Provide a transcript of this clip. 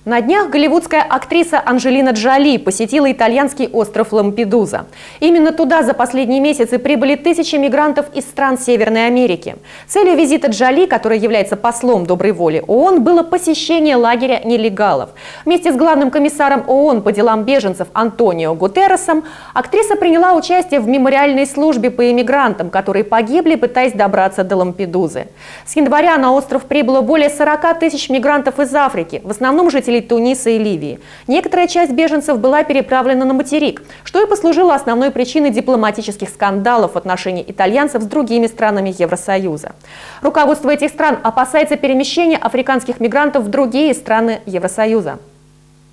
На днях голливудская актриса Анджелина Джоли посетила итальянский остров Лампедуза. Именно туда за последние месяцы прибыли тысячи мигрантов из стран Северной Америки. Целью визита Джоли, которая является послом доброй воли ООН, было посещение лагеря нелегалов. Вместе с главным комиссаром ООН по делам беженцев Антонио Гутерресом актриса приняла участие в мемориальной службе по иммигрантам, которые погибли, пытаясь добраться до Лампедузы. С января на остров прибыло более 40 тысяч мигрантов из Африки, в основном жителей Туниса и Ливии. Некоторая часть беженцев была переправлена на материк, что и послужило основной причиной дипломатических скандалов в отношении итальянцев с другими странами Евросоюза. Руководство этих стран опасается перемещения африканских мигрантов в другие страны Евросоюза.